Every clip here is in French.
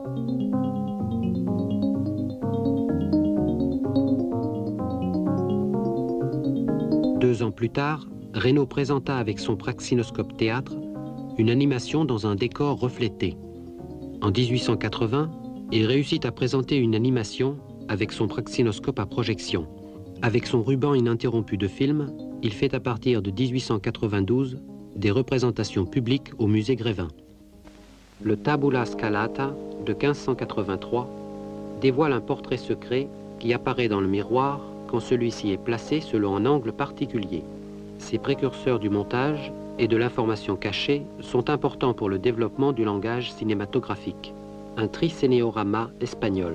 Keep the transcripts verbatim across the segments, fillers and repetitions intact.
Deux ans plus tard, Reynaud présenta avec son Praxinoscope Théâtre une animation dans un décor reflété. En mille huit cent quatre-vingts, il réussit à présenter une animation avec son Praxinoscope à projection. Avec son ruban ininterrompu de film, il fait à partir de mille huit cent quatre-vingt-douze des représentations publiques au musée Grévin. Le Tabula Scalata de mille cinq cent quatre-vingt-trois dévoile un portrait secret qui apparaît dans le miroir quand celui-ci est placé selon un angle particulier. Ces précurseurs du montage et de l'information cachée sont importants pour le développement du langage cinématographique. Un tricénéorama espagnol.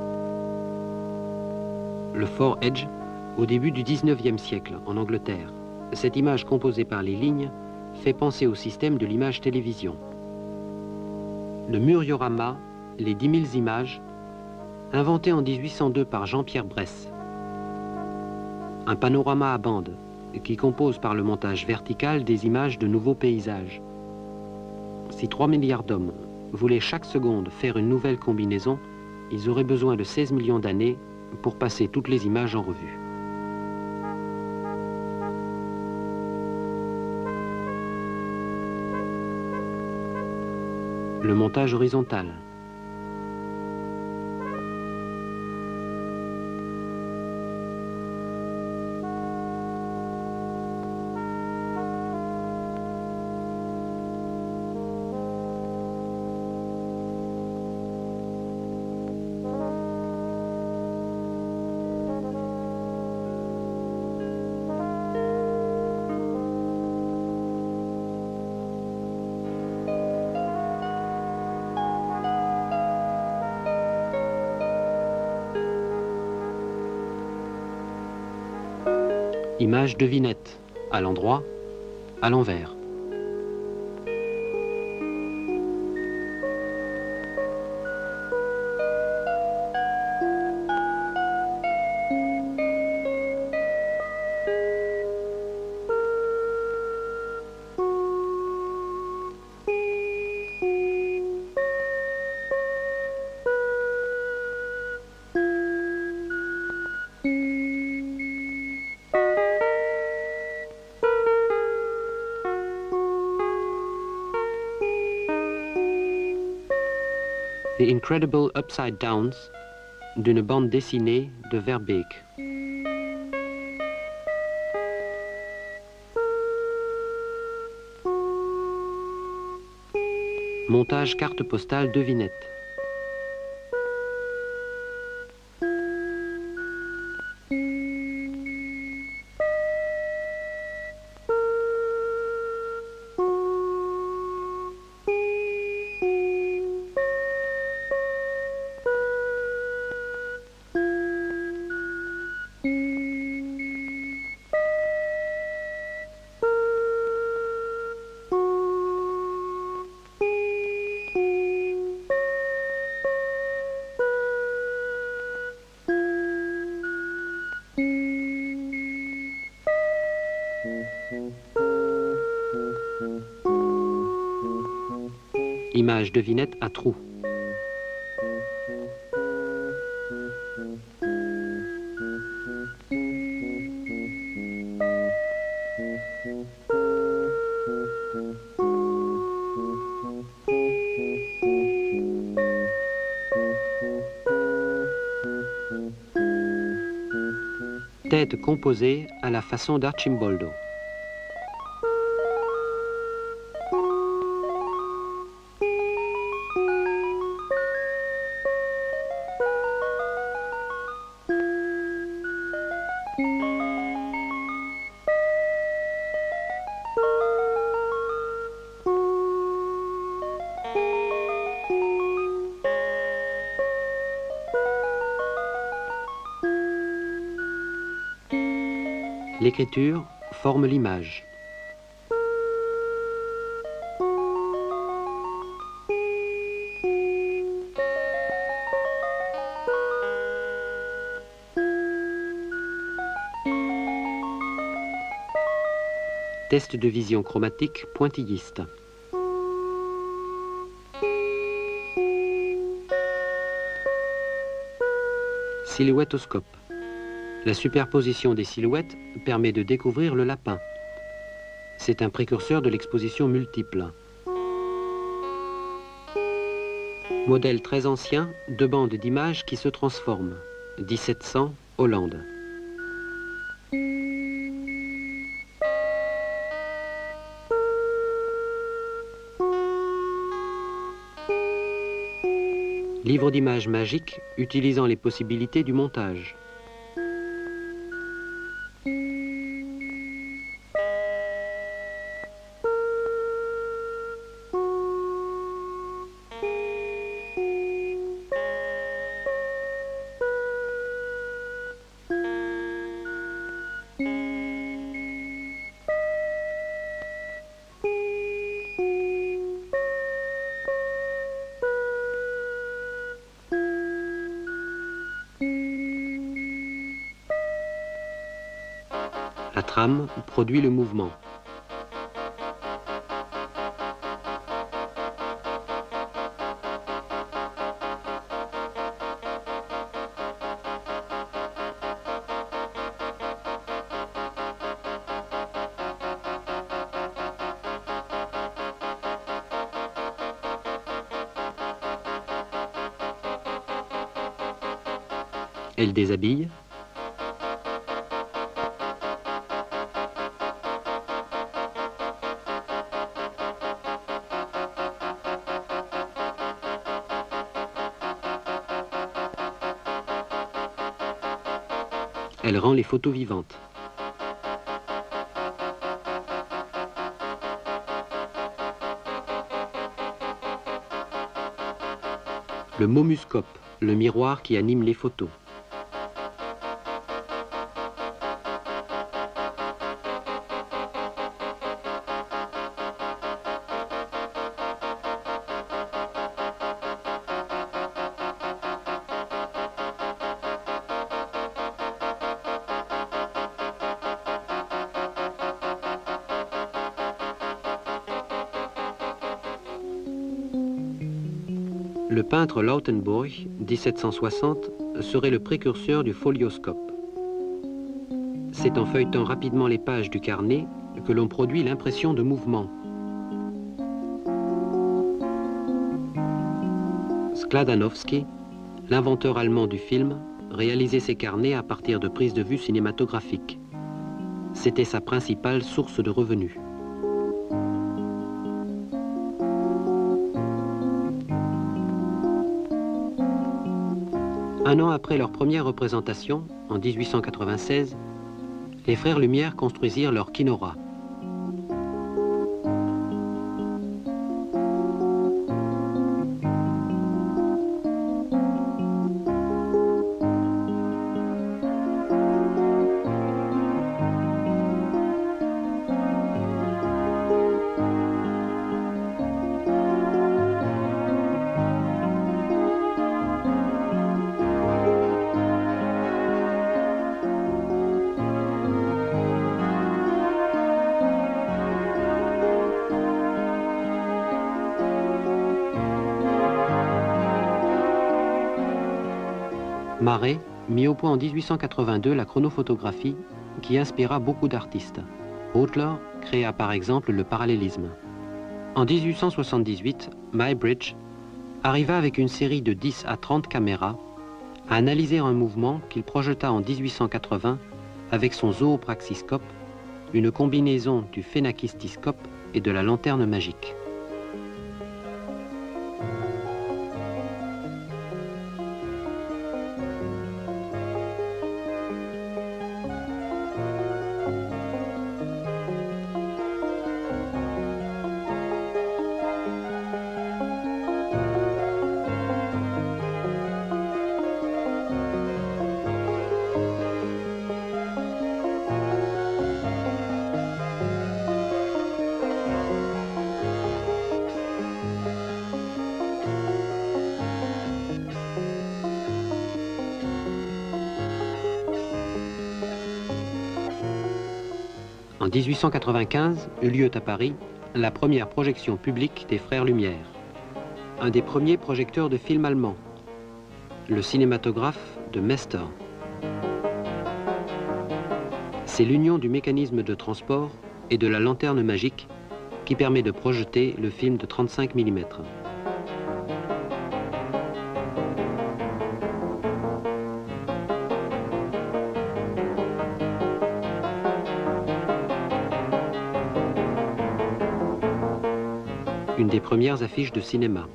Le Fort Edge, au début du dix-neuvième siècle, en Angleterre. Cette image composée par les lignes fait penser au système de l'image télévision. Le Muriorama, les dix mille images, inventé en mille huit cent deux par Jean-Pierre Bresse. Un panorama à bande qui compose par le montage vertical des images de nouveaux paysages. Si trois milliards d'hommes voulaient chaque seconde faire une nouvelle combinaison, ils auraient besoin de seize millions d'années pour passer toutes les images en revue. Le montage horizontal. Image devinette, à l'endroit, à l'envers. The Incredible Upside Downs d'une bande dessinée de Verbeek. Montage carte postale devinette. Image devinette à trous. Tête composée à la façon d'Archimboldo. L'écriture forme l'image. Test de vision chromatique pointilliste. Silhouettoscope. La superposition des silhouettes permet de découvrir le lapin. C'est un précurseur de l'exposition multiple. Modèle très ancien, deux bandes d'images qui se transforment. dix-sept cents, Hollande. Livre d'images magiques utilisant les possibilités du montage. La trame produit le mouvement. Elle déshabille. Elle rend les photos vivantes. Le momuscope, le miroir qui anime les photos. Le peintre Lautenburg, dix-sept cent soixante, serait le précurseur du folioscope. C'est en feuilletant rapidement les pages du carnet que l'on produit l'impression de mouvement. Skladanowski, l'inventeur allemand du film, réalisait ses carnets à partir de prises de vue cinématographiques. C'était sa principale source de revenus. Un an après leur première représentation, en mille huit cent quatre-vingt-seize, les frères Lumière construisirent leur Kinora. Marey mit au point en mille huit cent quatre-vingt-deux la chronophotographie qui inspira beaucoup d'artistes. Hotler créa par exemple le parallélisme. En mille huit cent soixante-dix-huit, Muybridge arriva avec une série de dix à trente caméras à analyser un mouvement qu'il projeta en mille huit cent quatre-vingts avec son zoopraxiscope, une combinaison du phénakistiscope et de la lanterne magique. En mille huit cent quatre-vingt-quinze eut lieu à Paris la première projection publique des Frères Lumière, un des premiers projecteurs de films allemands. Le cinématographe de Mester. C'est l'union du mécanisme de transport et de la lanterne magique qui permet de projeter le film de trente-cinq millimètres. Une des premières affiches de cinéma.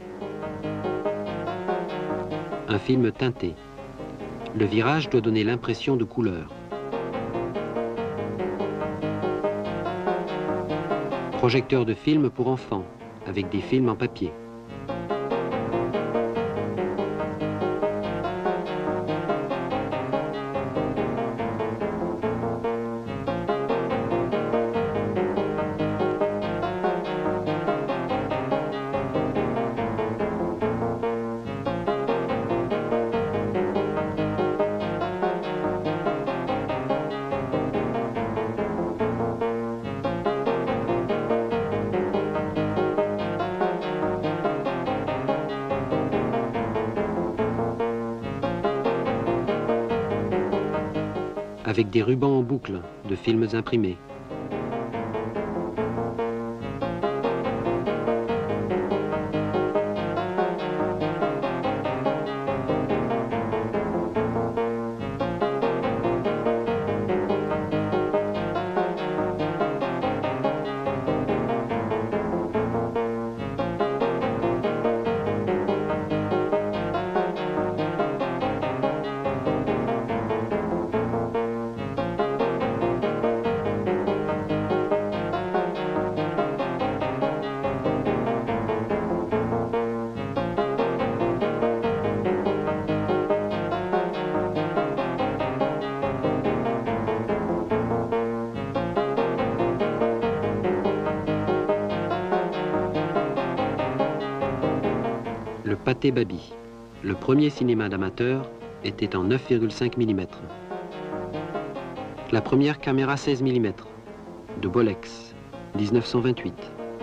Un film teinté. Le virage doit donner l'impression de couleur. Projecteur de films pour enfants, avec des films en papier. Avec des rubans en boucle de films imprimés. Le Pathé Baby, le premier cinéma d'amateur, était en neuf virgule cinq millimètres. La première caméra seize millimètres, de Bolex, mille neuf cent vingt-huit.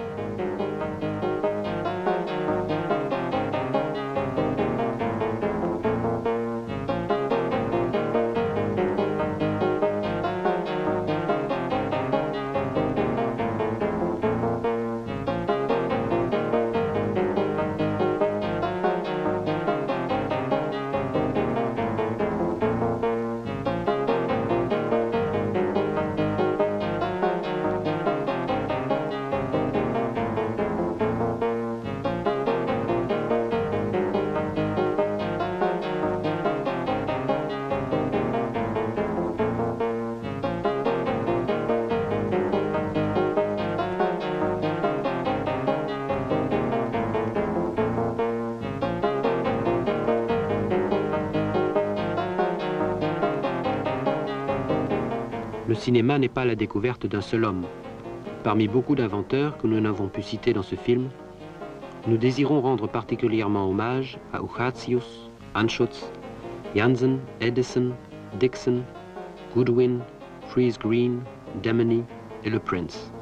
Le cinéma n'est pas la découverte d'un seul homme. Parmi beaucoup d'inventeurs que nous n'avons pu citer dans ce film, nous désirons rendre particulièrement hommage à Uchatius, Anschutz, Janssen, Edison, Dixon, Goodwin, Friese Green, Demany et le Prince.